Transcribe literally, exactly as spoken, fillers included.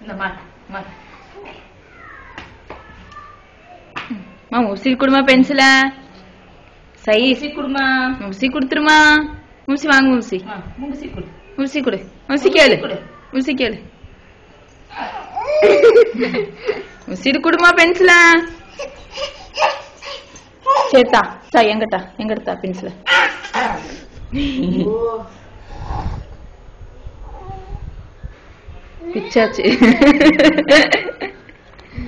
இந்த மா மா மா முசி குடுமா பென்சில சை முசி குடுமா முசி குடுத்துருமா முசி வாங்க முசி முசி குடு முசி குடு முசி கேளு முசி கேளு முசி குடுமா பென்சில சேத்தா சா எங்கட்டா எங்கடா பென்சில பிச்சாச்சு